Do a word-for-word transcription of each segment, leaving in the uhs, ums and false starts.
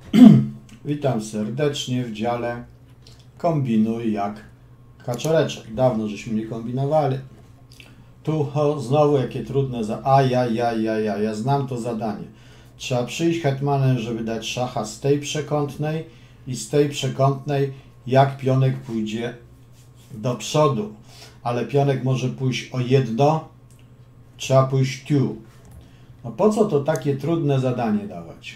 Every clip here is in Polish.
Witam serdecznie w dziale Kombinuj jak kaczoreczek. Dawno żeśmy nie kombinowali. Tu o, znowu jakie trudne za... A ja, ja, ja, ja, ja znam to zadanie. Trzeba przyjść hetmanem, żeby dać szacha z tej przekątnej i z tej przekątnej, jak pionek pójdzie do przodu. Ale pionek może pójść o jedno, trzeba pójść tu. No po co to takie trudne zadanie dawać?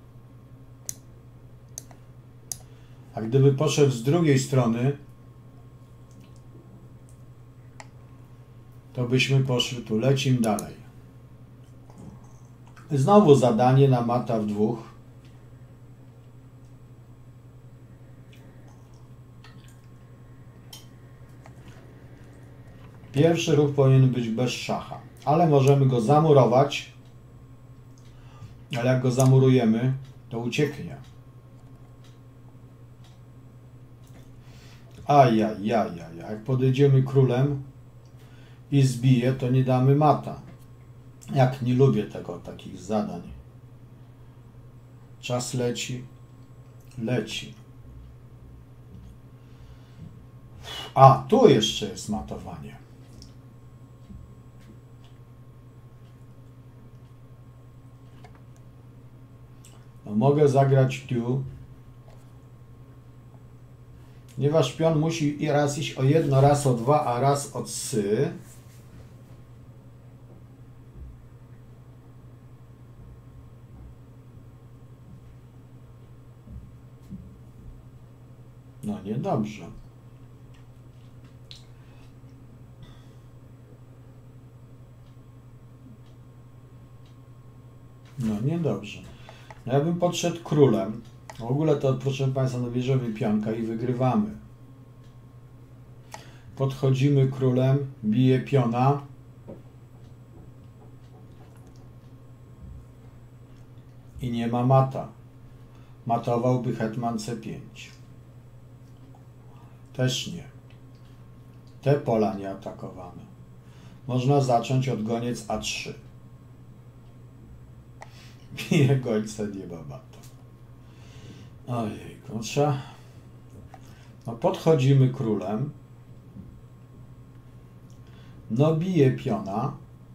A gdyby poszedł z drugiej strony, to byśmy poszli tu. Lecimy dalej. Znowu zadanie na mata w dwóch. Pierwszy ruch powinien być bez szacha, ale możemy go zamurować, ale jak go zamurujemy, to ucieknie. Ajajajaj, jak podejdziemy królem i zbije, to nie damy mata. Jak nie lubię tego, takich zadań. Czas leci, leci. A, tu jeszcze jest matowanie. No, mogę zagrać tu. Ponieważ pion musi raz iść o jedno, raz o dwa, a raz o trzy. No niedobrze. No niedobrze. No ja bym podszedł królem. W ogóle to, proszę Państwa, no bierzemy pionka i wygrywamy. Podchodzimy królem, bije piona. I nie ma mata. Matowałby hetman C pięć. Też nie. Te pola nie atakowane. Można zacząć od goniec A trzy. Bije gońca, nie ma mata. Ojej, trzeba... No podchodzimy królem. No bije piona.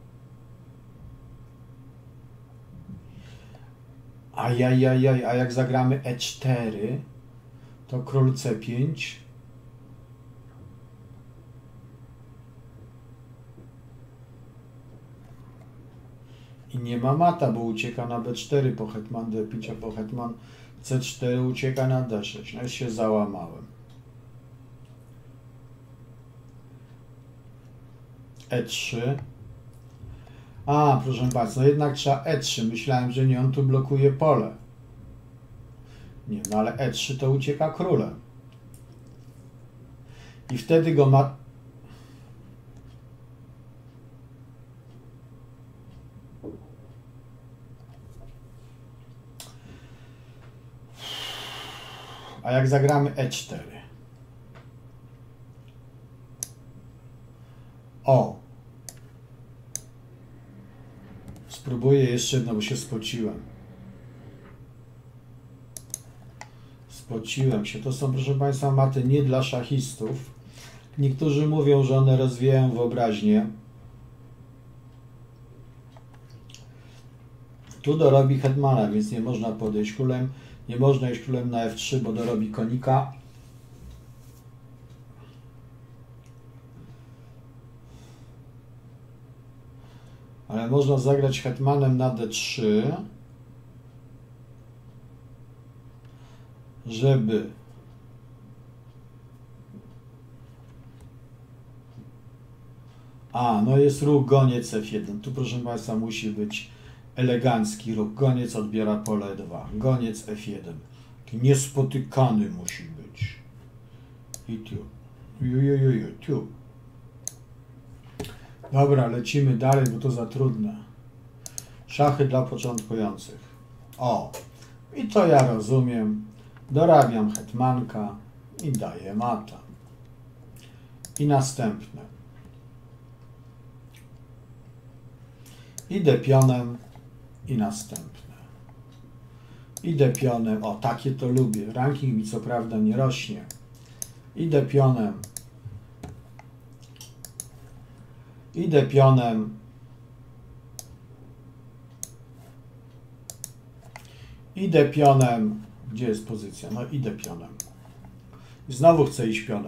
Ajajajaj, a jak zagramy E cztery, to król C pięć. I nie ma mata, bo ucieka na B cztery po hetman D pięć, a po hetman C cztery ucieka na D sześć. No już się załamałem. E trzy. A, proszę Państwa, no jednak trzeba E trzy. Myślałem, że nie, on tu blokuje pole. Nie, no ale E trzy to ucieka królem. I wtedy go ma... A jak zagramy E cztery? O! Spróbuję jeszcze jedno, bo się spociłem. Spociłem się. To są, proszę Państwa, maty nie dla szachistów. Niektórzy mówią, że one rozwijają wyobraźnię. Tu dorobi hetmana, więc nie można podejść królem. Nie można iść królem na F trzy, bo dorobi konika. Ale można zagrać hetmanem na D trzy, żeby a, no jest ruch goniec F jeden. Tu, proszę Państwa, musi być elegancki ruch. Goniec odbiera pole E dwa. Goniec F jeden. Taki niespotykany musi być. I tu. Ju, ju, ju, ju, tu. Dobra, lecimy dalej, bo to za trudne. Szachy dla początkujących. O, i to ja rozumiem. Dorabiam hetmanka i daję mata. I następne. Idę pionem i następne. Idę pionem. O, takie to lubię. Ranking mi co prawda nie rośnie. Idę pionem. Idę pionem. Idę pionem. Gdzie jest pozycja? No idę pionem. I znowu chcę iść pionem.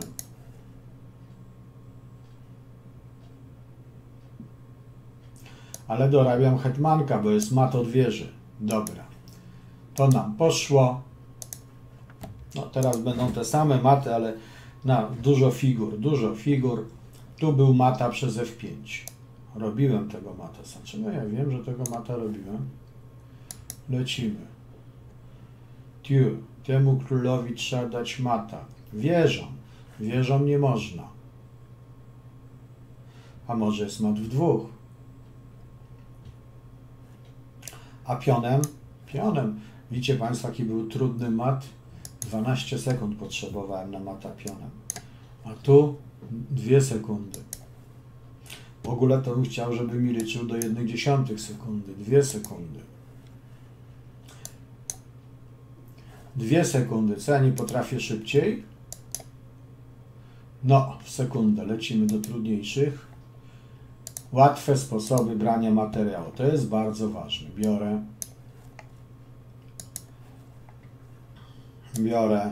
Ale dorabiam hetmanka, bo jest mat od wieży. Dobra. To nam poszło. No teraz będą te same maty, ale na dużo figur. Dużo figur. Tu był mata przez F pięć. Robiłem tego mata. Dlaczego ja wiem, że tego mata robiłem? Lecimy. Tiu. Temu królowi trzeba dać mata. Wieżą. Wieżą nie można. A może jest mat w dwóch? A pionem? Pionem. Widzicie Państwo, jaki był trudny mat? dwanaście sekund potrzebowałem na mata pionem. A tu dwie sekundy. W ogóle to bym chciał, żeby mi liczył do jednych dziesiątych sekundy. dwie sekundy. dwie sekundy. Co ja nie potrafię szybciej? No, w sekundę. Lecimy do trudniejszych. Łatwe sposoby brania materiału. To jest bardzo ważne. Biorę. Biorę.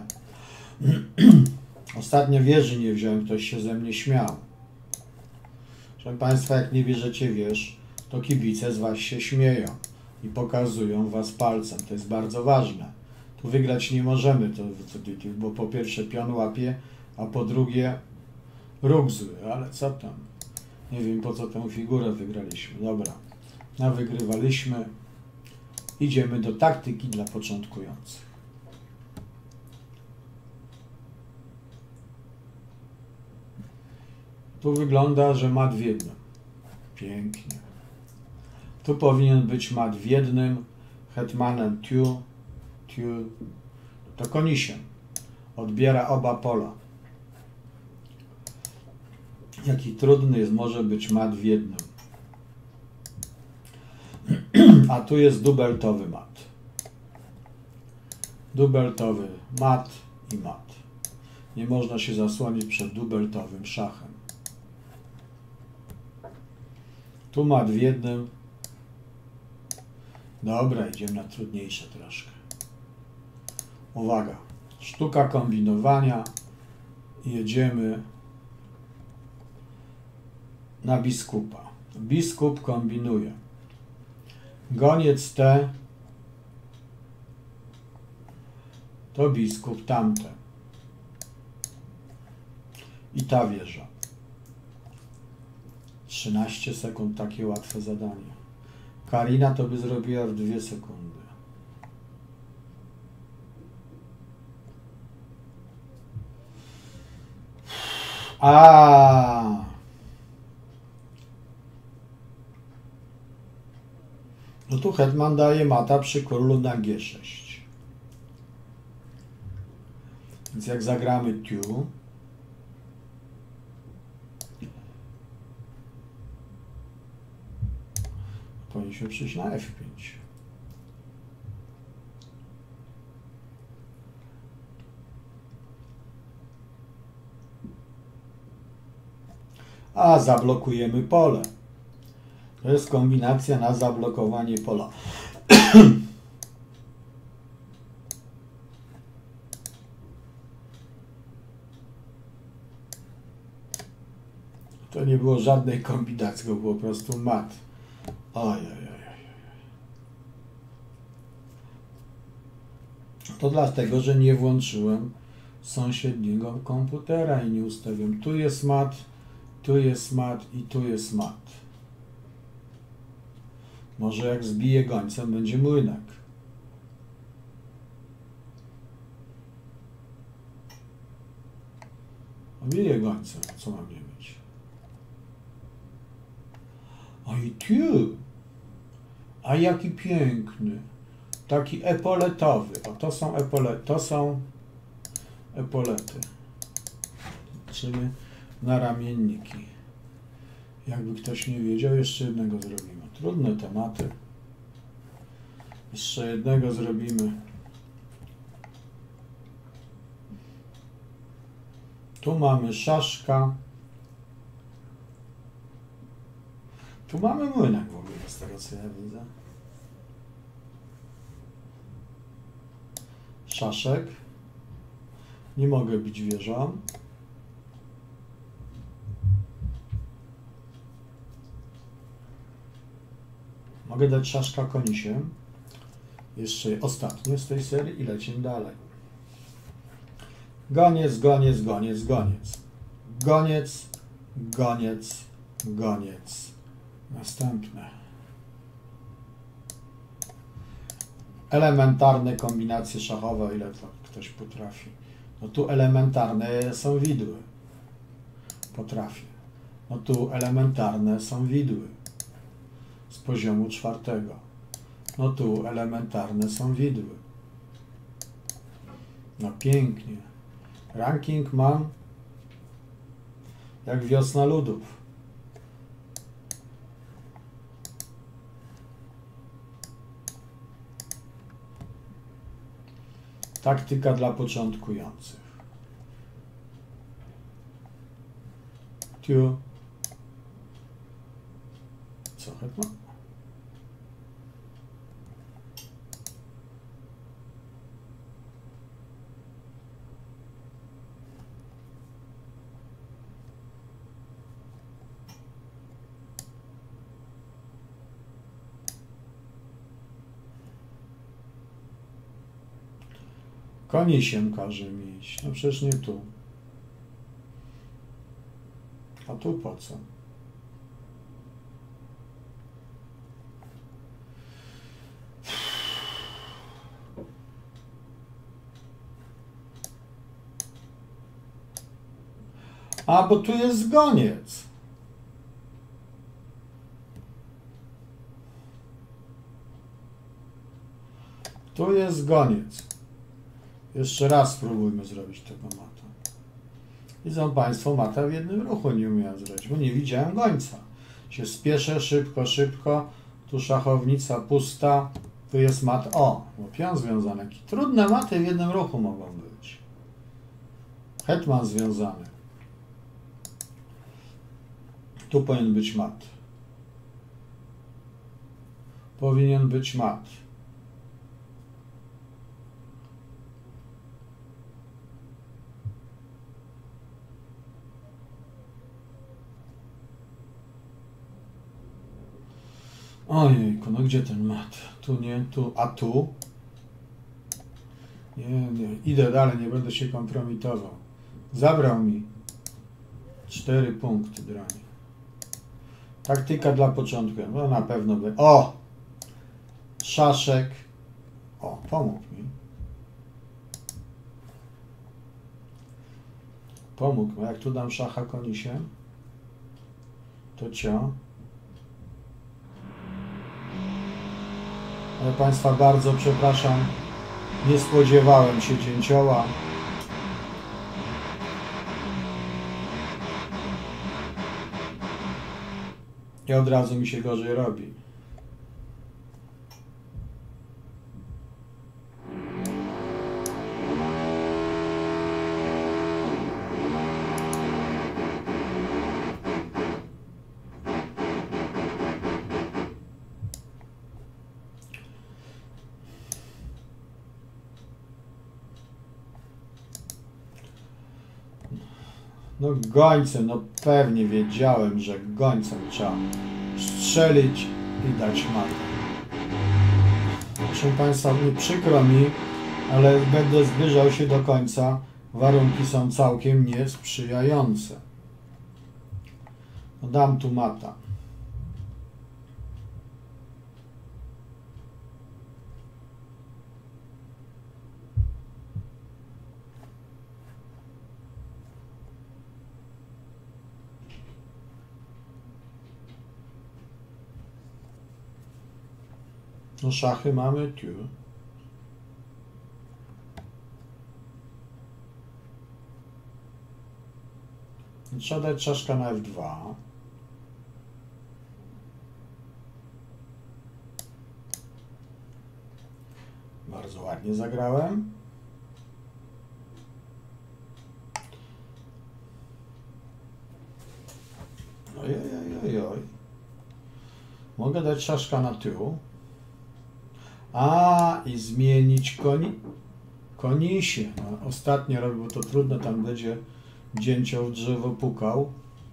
Ostatnio wieży nie wziąłem. Ktoś się ze mnie śmiał. Proszę Państwa, jak nie bierzecie wież, to kibice z Was się śmieją i pokazują Was palcem. To jest bardzo ważne. Tu wygrać nie możemy, to, bo po pierwsze pion łapie, a po drugie róg zły. Ale co tam? Nie wiem, po co tę figurę wygraliśmy. Dobra, a wygrywaliśmy. Idziemy do taktyki dla początkujących. Tu wygląda, że mat w jednym. Pięknie. Tu powinien być mat w jednym. Hetmanem tiu, tiu. To konisiem. Odbiera oba pola. Jaki trudny jest, może być mat w jednym. A tu jest dubeltowy mat. Dubeltowy mat i mat. Nie można się zasłonić przed dubeltowym szachem. Tu mat w jednym. Dobra, idziemy na trudniejsze troszkę. Uwaga. Sztuka kombinowania. Jedziemy na biskupa. Biskup kombinuje. Goniec te. To biskup tamte. I ta wieża. trzynaście sekund, takie łatwe zadanie. Karina to by zrobiła w dwie sekundy. A. No tu hetman daje mata przy królu na G sześć. Więc jak zagramy tiu, powinniśmy przyjść na F pięć. A zablokujemy pole. To jest kombinacja na zablokowanie pola. To nie było żadnej kombinacji, to było po prostu mat. Ojej. To dlatego, że nie włączyłem sąsiedniego komputera i nie ustawiłem. Tu jest mat, tu jest mat i tu jest mat. Może jak zbiję gońcem, będzie młynek. Biję gońcem, co mam nie mieć? Oj, tiu! A jaki piękny! Taki epoletowy. O, to są epolety. To są epolety. Czyli naramienniki. Jakby ktoś nie wiedział, jeszcze jednego zrobimy. Trudne tematy. Jeszcze jednego zrobimy. Tu mamy szaszka. Tu mamy młynek w ogóle, z tego co ja widzę. Szaszek. Nie mogę bić wieżą. Mogę dać szaszka konisiem. Jeszcze ostatnie z tej serii i lecimy dalej. Goniec, goniec, goniec, goniec. Goniec, goniec, goniec. Następne. Elementarne kombinacje szachowe, o ile to ktoś potrafi. No tu elementarne są widły. Potrafię. No tu elementarne są widły. Z poziomu czwartego. No tu elementarne są widły. No pięknie. Ranking mam jak wiosna ludów. Taktyka dla początkujących. Tu. Co hetman? Konisiem każe mi iść. No przecież nie tu. A tu po co? A, bo tu jest goniec. Tu jest goniec. Jeszcze raz spróbujmy zrobić tego mata. Widzą Państwo, mata w jednym ruchu nie umiałem zrobić, bo nie widziałem gońca. Się spieszę szybko, szybko. Tu szachownica pusta. Tu jest mat. O, bo pion związany. Trudne maty w jednym ruchu mogą być. Hetman związany. Tu powinien być mat. Powinien być mat. Ojejku, no gdzie ten mat? Tu nie, tu, a tu? Nie, nie, idę dalej, nie będę się kompromitował. Zabrał mi cztery punkty, dranie. Taktyka dla początku, no na pewno by... O! Szaszek. O, pomógł mi. Pomógł mi. Jak tu dam szacha konisiem, to cio. Ale Państwa bardzo przepraszam, nie spodziewałem się cięcioła. I od razu mi się gorzej robi. No gońcem, no pewnie wiedziałem, że gońcem trzeba strzelić i dać matę. Proszę Państwa, nie przykro mi, ale będę zbliżał się do końca. Warunki są całkiem niesprzyjające. No dam tu mata. No szachy mamy tu. Trzeba dać czaszka na F dwa. Bardzo ładnie zagrałem. Mogę dać szaszka na tył. A, i zmienić koni, konisie. No, ostatnio robił to trudno, tam będzie dzięcioł w drzewo pukał.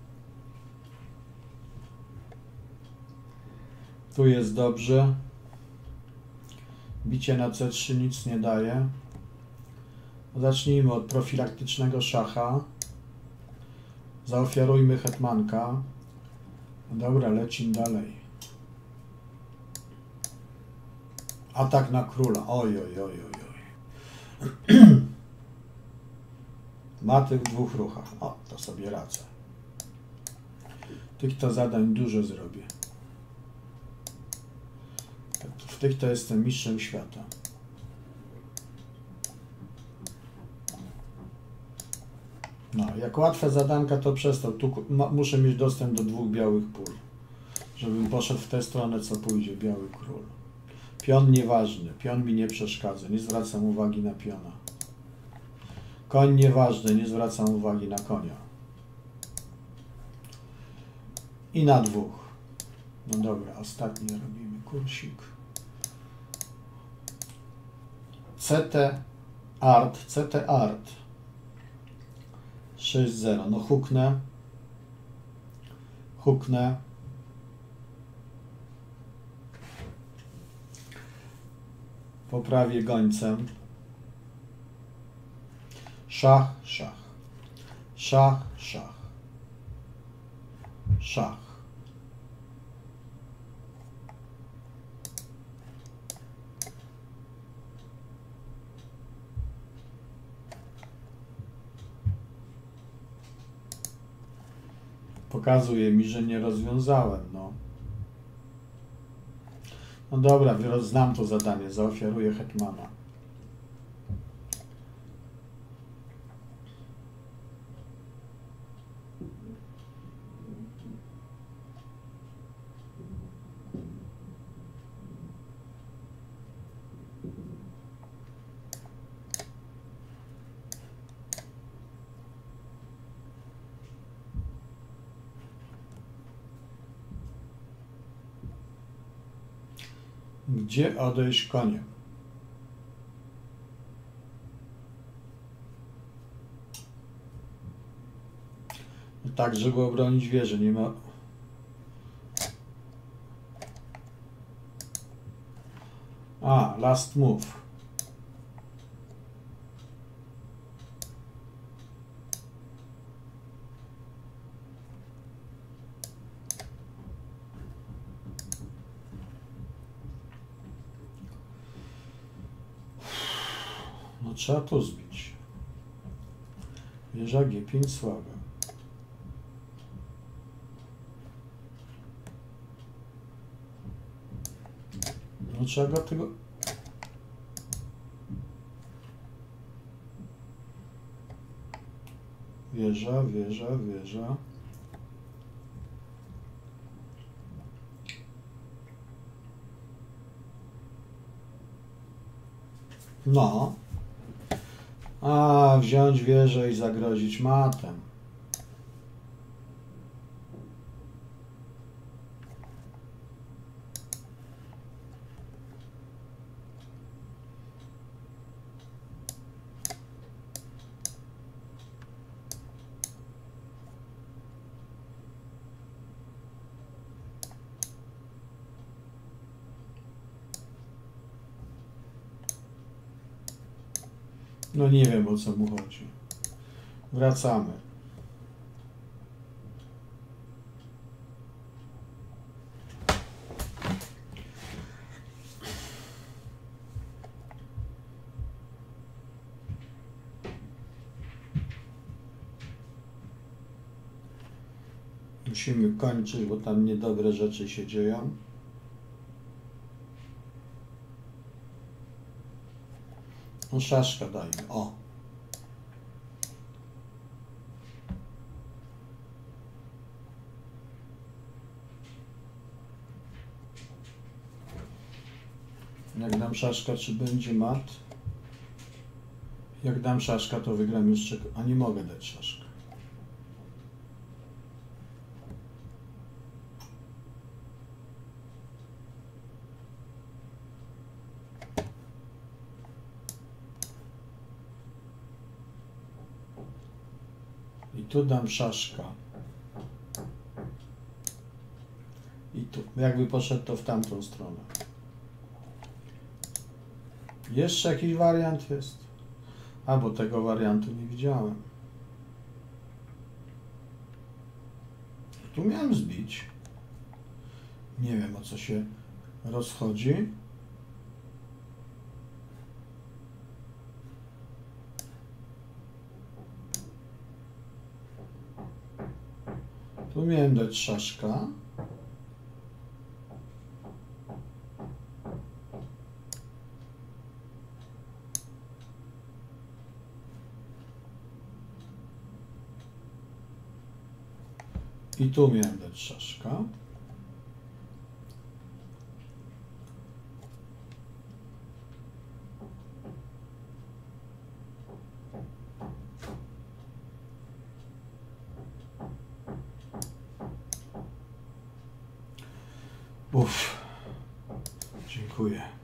Tu jest dobrze. Bicie na C trzy nic nie daje. Zacznijmy od profilaktycznego szacha. Zaofiarujmy hetmanka. Dobra, lecimy dalej. Atak na króla. Oj, oj, oj, oj, oj. Ma tych dwóch ruchach. O, to sobie radzę. Tych to zadań dużo zrobię. W tych to jestem mistrzem świata. No, jak łatwe zadanka, to przez to. Tu muszę mieć dostęp do dwóch białych pól. Żebym poszedł w tę stronę, co pójdzie biały król. Pion nieważny. Pion mi nie przeszkadza. Nie zwracam uwagi na piona. Koń nieważny. Nie zwracam uwagi na konia. I na dwóch. No dobra, ostatnie robimy kursik. C T Art. C T Art. sześć zero. No huknę. Huknę. Poprawię gońcem. Szach, szach. Szach, szach. Szach. Pokazuje mi, że nie rozwiązałem, no. No dobra, znam to zadanie, zaofiaruję hetmana. Gdzie odejść koniem? Tak, żeby obronić wieżę, nie ma... A, last move. No trzeba to zbić. Wieża G pięć słabe. No trzeba go tego... Wieża, wieża, wieża. No. A, wziąć wieżę i zagrozić matem. No nie wiem, o co mu chodzi. Wracamy. Musimy kończyć, bo tam niedobre rzeczy się dzieją. No szaszka dajmy, o. Jak dam szaszka, czy będzie mat? Jak dam szaszka, to wygram jeszcze... A nie mogę dać szaszka. tu dam szaszka. I tu. Jakby poszedł to w tamtą stronę. Jeszcze jakiś wariant jest? A, bo tego wariantu nie widziałem. Tu miałem zbić. Nie wiem, o co się rozchodzi. Tu miałem dać szaszka. I tu miałem dać szaszka. Uff, dziękuję.